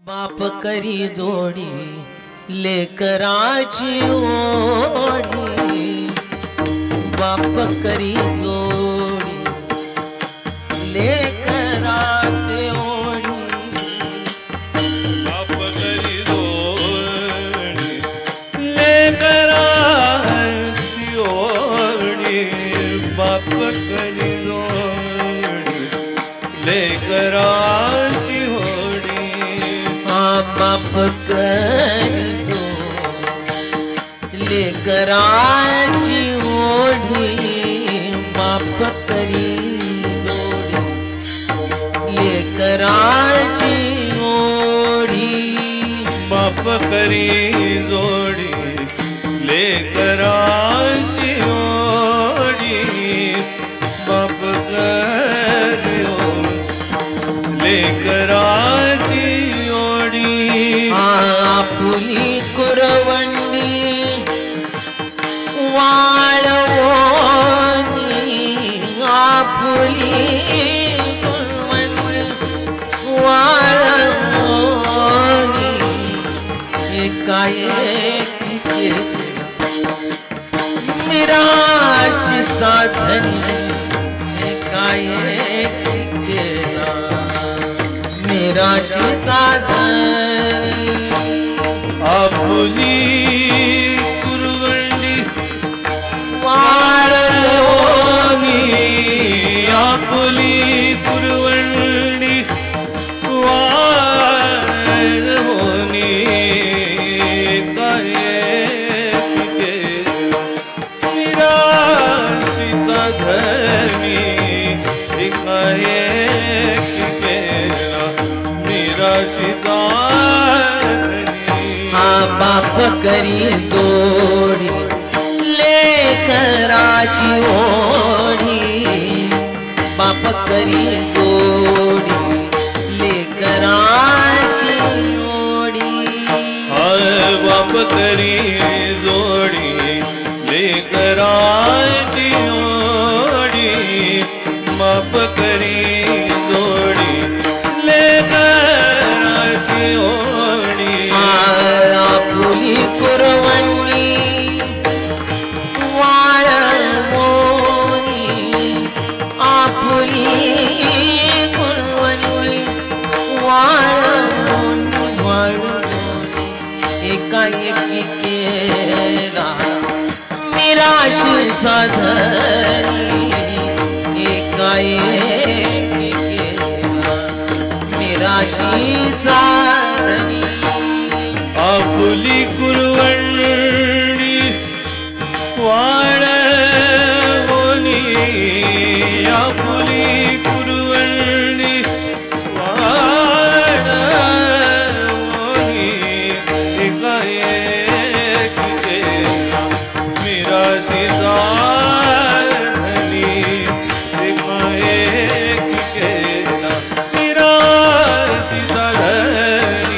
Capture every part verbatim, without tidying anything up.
बाप करी जोडी लेकराची ओढी, बाप करी जोडी लेकराचे ओढी, बाप करी जोडी लेकराची ओढी, बाप करी जोडी लेकराची ओढी, बाप करी जोडी लेकराची ओढी, बाप करी जोडी लेकराची ओढी, बाप करी जोडी लेकराची ओढी, बाप करी लेकराची ओढी, आपुली कुरवंडी वाळवोनी, आपुली कुरवंडी वाळवोनी, एकाएकी निराशी साधनी, एकाएकी केला निराशी साधनी, आपुली कुरवंडी वाळवोनी, आपुली कुरवंडी वाळवोनी, एकाएकी निराशी साधनी, एकाएकी केला निराशी साधनी, बाप करी जोडी लेकराची ओढी, बाप करी जोडी लेकराची ओढी, बाप करी जोडी लेकराची ओढी, बाप करी जोडी लेकराची ओढी, आपुली कुरवंडी वाळवोनी, आपुली कुरवंडी वाळवोनी, वाळवोनी, एकाएकी केला निराशीचा धनी, एकाएकी केला निराशीचा धनी, आपुली कुरवंडी वाळवोनी, आपुली कुरवंडी वाळवोनी, एकाएकी केला निराशी साधनी, एकाएकी केला निराशी साधनी,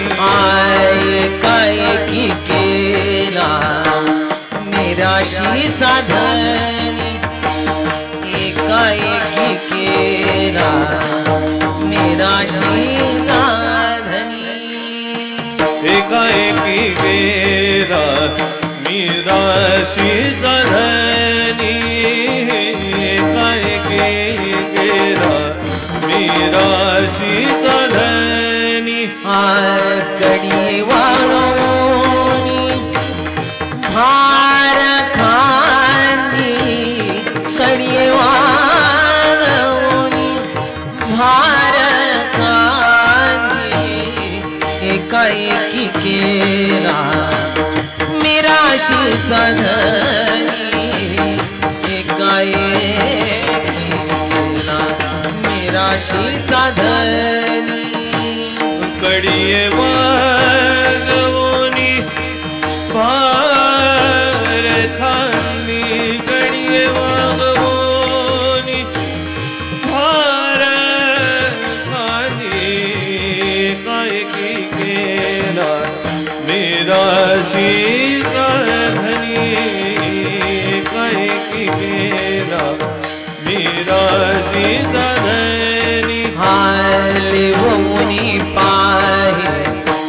एकाएकी केला निराशीचा धनी, एकाएकी केला निराशीचा धनी, एकाएकी गेला निराशीचा धनी, एकाएकी गेला निराशीचा धनी, कडी वाळवोनी भार खांदी, कडी वाळवोनी भार खांदी, एकाएकी केला निराशीचा धनी, एकाएकी केला निराशीचा धनी, कडिये वाळवोनी भार खांदी, कडिये वाळवोनी भार खांदी, एकाएकी केला निराशीचा धनी, एकाएकी केला निराशीचा धनी, हाले वमुनी पाहे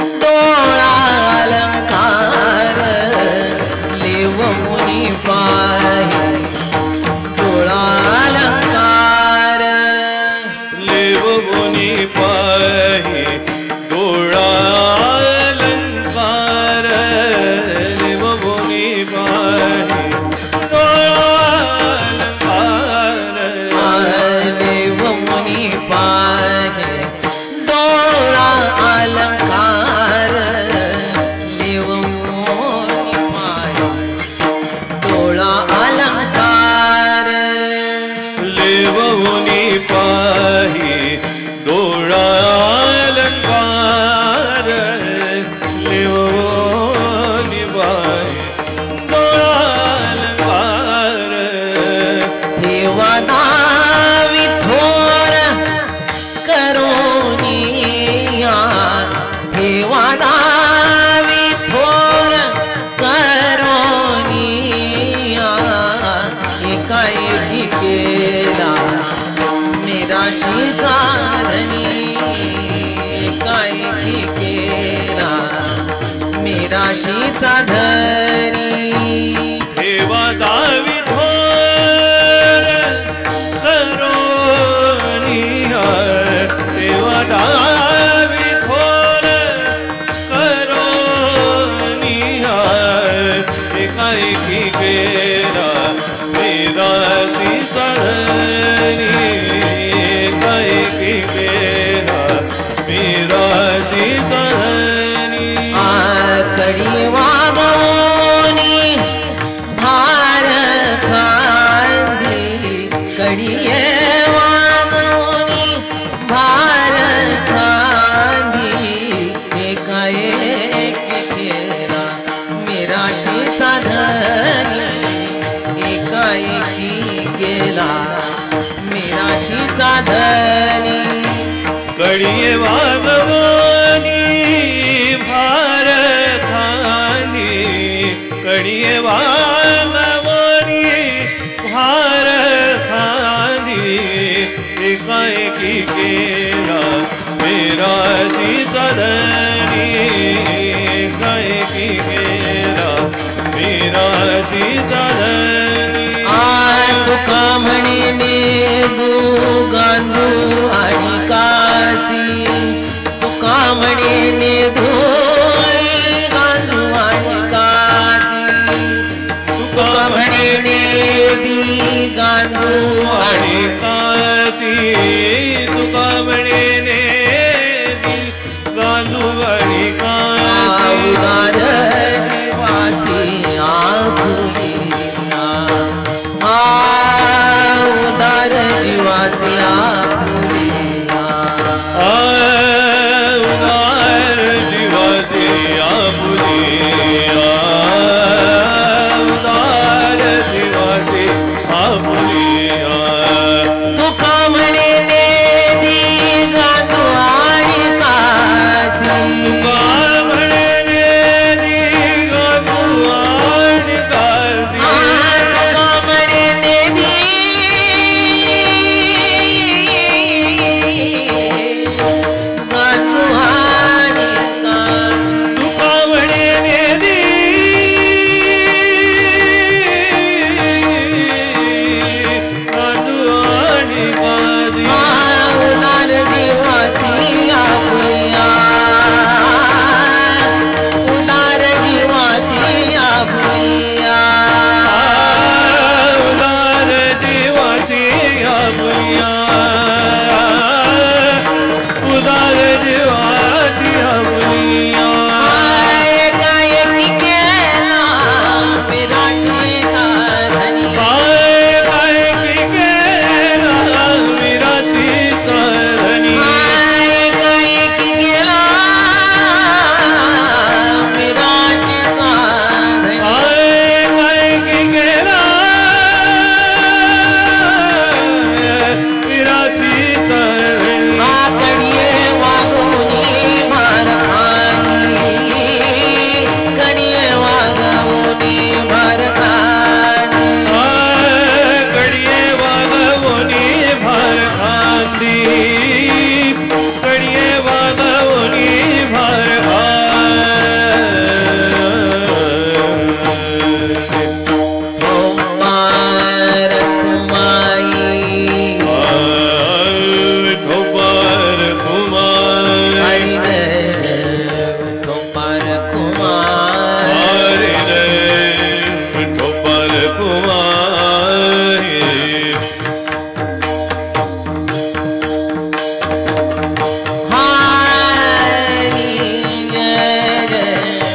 राशीचा धनी एकाएकी केला मी राशीचा धनी देवा दावी थोर करोनिया देवा दावी थोर करोनिया एकाएकी केला मी राशीचा धनी एकाएकी केला मी राशीचा धनी कडी वागवोनी भार खांदी कडिये वागवोनी भार खांदी एकाएकी केला मी राशीचा धनी एकाएकी केला मी राशीचा धनी कडिये वागवोनी भार खांदी कडिये वागवोनी भार खांदी एकाएकी केला मेरा राशीचा धनी एकाएकी केला मेरा राशीचा धनी तुका म्हणे नेदू गांधू आणि कासी तुका म्हणे नेदू गांधू आणि कासी तुका म्हणे नेदी गांधू आणि कासी तुका म्हणे नेदी गांधू आणि कासी उदार जीवासी आपुलिया उदार जीवासी आपुलिया उदार जीवासी आपुलिया उदार जीवासी आपुलिया तुका म्हणे नेदी गांधू आणि कासी तुका म्हणे नेदी गांधू आणि कासी तुका म्हणे नेदी गांधू आणि कासी तुका म्हणे नेदी गांधू आणि कासी उदार जीवासी आपुलिया उदार जीवासी आपुलिया उदार जीवासी आपुलिया उदार जीवासी आपुलिया एकाएकी केला मी राशीचा धनी एकाएकी केला मी राशीचा धनी एकाएकी केला मी राशीचा धनी एकाएकी केला मी राशीचा धनी कडिये वागवूनी भार खांदी कडिये वागवूनी भार खांदी कडिये वागवोनी भार खांदी कडिये वागवोनी भार खांदी कुमार कुमाई विठोबार कुमार हरिदेव कुमार कुमार हरे रे विठोबार कुमार हरि जय जय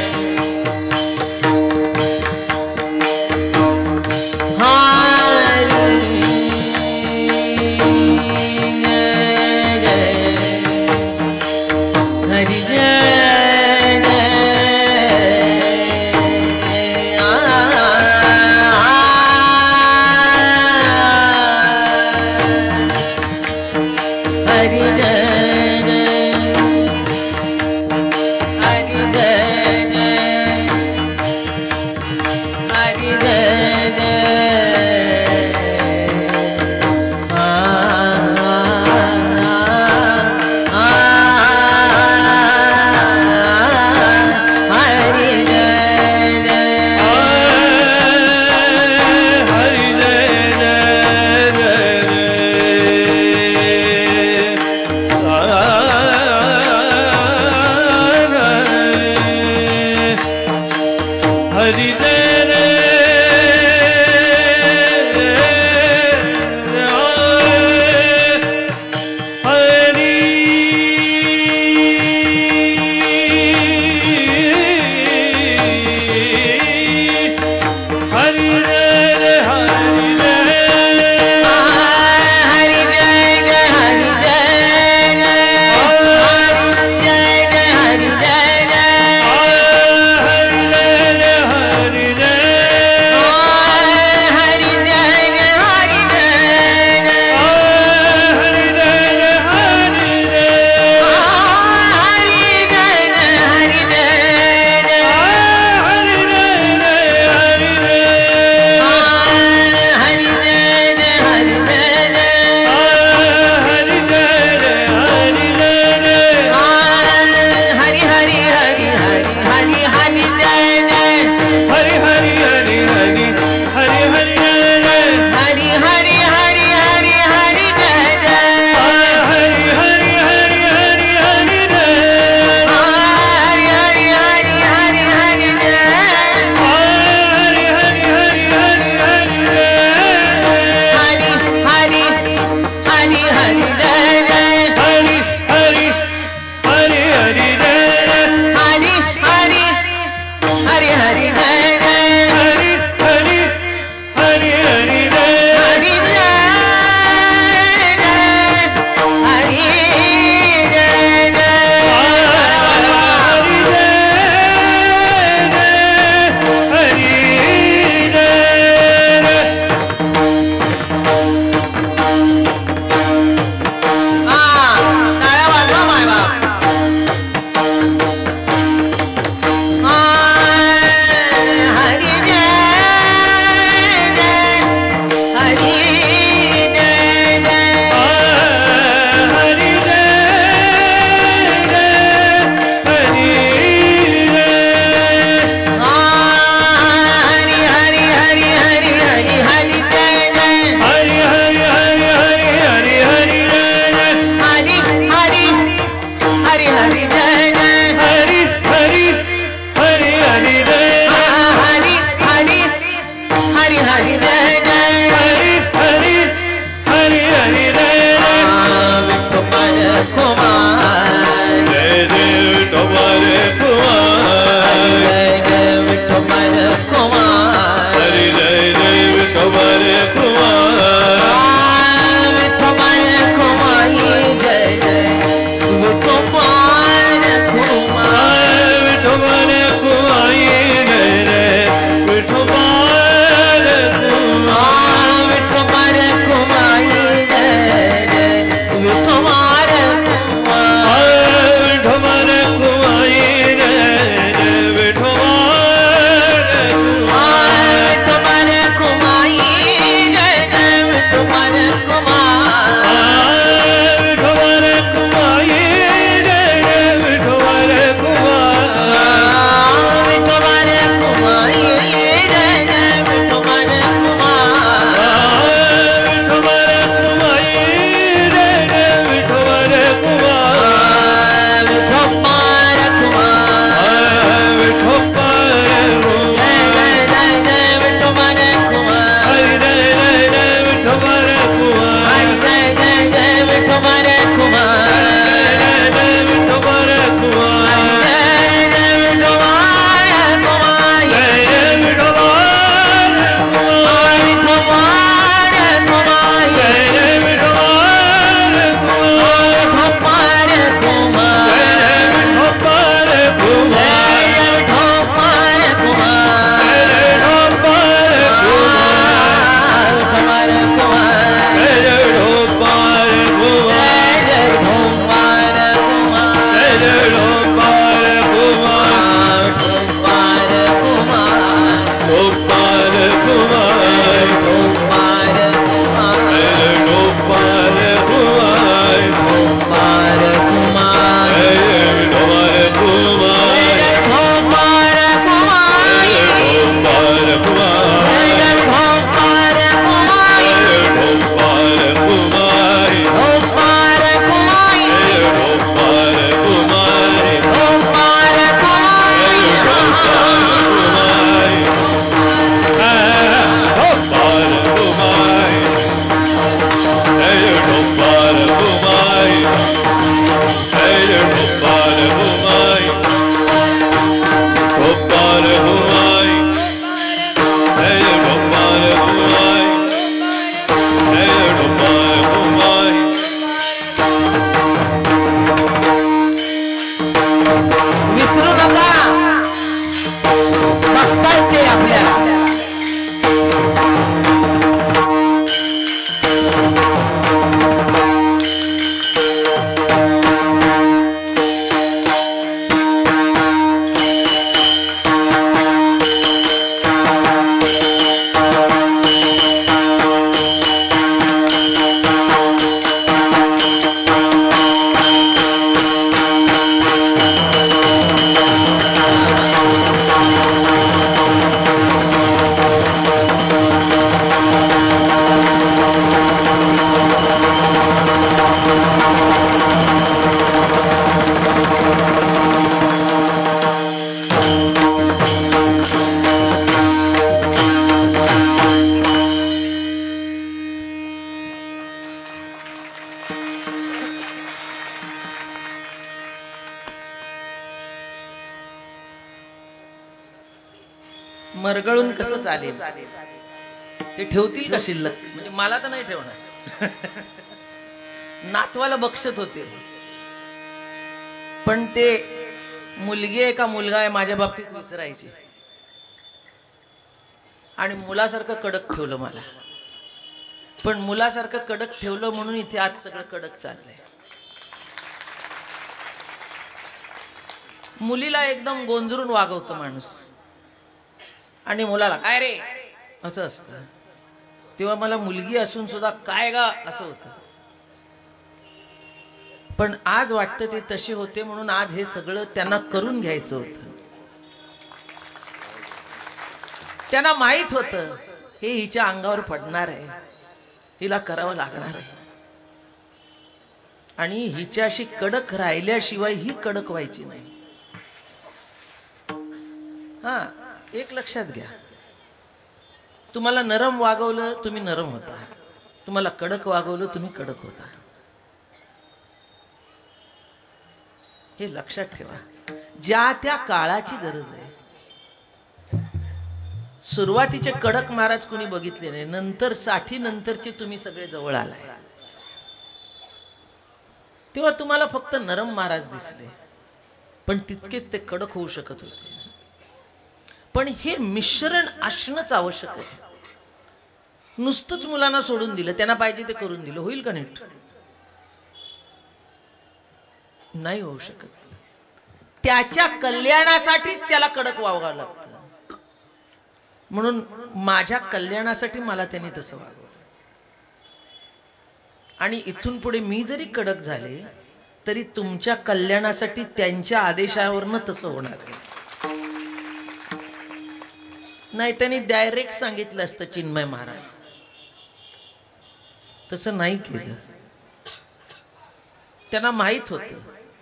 हरि जय हरि जय हरि जय हरि जय आ मरगळून कसं चालेल? ते ठेवतील का शिल्लक? म्हणजे मला तर नाही ठेवणार. नातवाला बक्षत होते, पण ते मुलगी आहे का मुलगा आहे माझ्या बाबतीत विसरायचे. आणि मुलासारखं कडक ठेवलं मला, पण मुलासारखं कडक ठेवलं म्हणून इथे आज सगळं कडक चाललंय. मुलीला एकदम गोंजरून वागवतं माणूस, आणि मुलाला काय रे असं असतं. तेव्हा मला मुलगी असून सुद्धा काय गा असं होतं. पण आज वाटतं ते तसे होते म्हणून आज हे सगळं त्यांना करून घ्यायचं होतं. त्यांना माहित होतं हे हिच्या अंगावर पडणार आहे, हिला करावं लागणार आहे, आणि हिच्याशी कडक राहिल्याशिवाय ही कडक व्हायची नाही. हा, एक लक्षात घ्या, तुम्हाला नरम वागवलं तुम्ही नरम होता, तुम्हाला कडक वागवलं तुम्ही कडक होता. हे लक्षात ठेवा. ज्या त्या काळाची गरज आहे. सुरुवातीचे कडक महाराज कुणी बघितले नाही, नंतर साठी नंतरचे तुम्ही सगळे जवळ आलाय तेव्हा तुम्हाला फक्त नरम महाराज दिसले, पण तितकेच ते कडक होऊ शकत होते. पण हे मिश्रण असणंच आवश्यक आहे. नुसतंच मुलांना सोडून दिलं, त्यांना पाहिजे ते करून दिलं, होईल का नीट? नाही होऊ शकत. त्याच्या कल्याणासाठीच त्याला कडक वागावं लागतं. म्हणून माझ्या कल्याणासाठी मला त्यांनी तसं वागवलं, आणि इथून पुढे मी जरी कडक झाले तरी तुमच्या कल्याणासाठी त्यांच्या आदेशावरनं तसं होणार आहे. नाही त्यांनी डायरेक्ट सांगितलं असतं चिन्मय महाराज, तसं नाही केलं. त्यांना माहित होतं.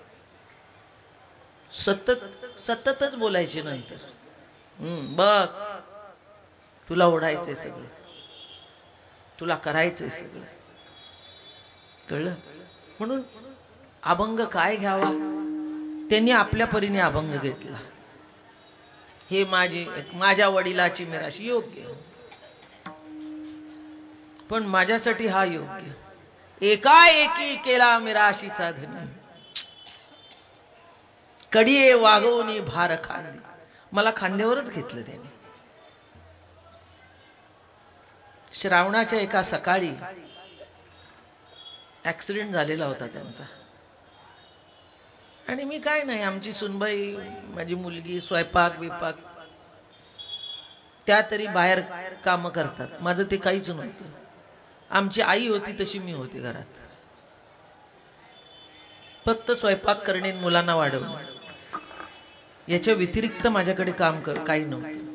सतत सततच बोलायचे नंतर, हम्म बघ तुला ओढायचंय सगळं, तुला करायचंय सगळं, कळलं? म्हणून अभंग काय घ्यावा, त्यांनी आपल्या परीने अभंग घेतला. हे माझी माझ्या वडिलाची मिराशी योग्य, पण माझ्यासाठी हा योग्य. एकाएकी केला मिराशीचा धनी, कडिये वागवणी भार खांदी. मला खांद्यावरच घेतलं त्याने. श्रावणाच्या एका सकाळी ऍक्सिडेंट झालेला होता त्यांचा, आणि मी काय नाही, आमची सुनबाई माझी मुलगी स्वयंपाक बिपाक त्या तरी बाहेर काम करतात, माझं ते काहीच नव्हतं. आमची आई होती तशी मी होते घरात, फक्त स्वयंपाक करणे मुलांना वाढवणे, याच्या व्यतिरिक्त माझ्याकडे काम कर काही नव्हतं.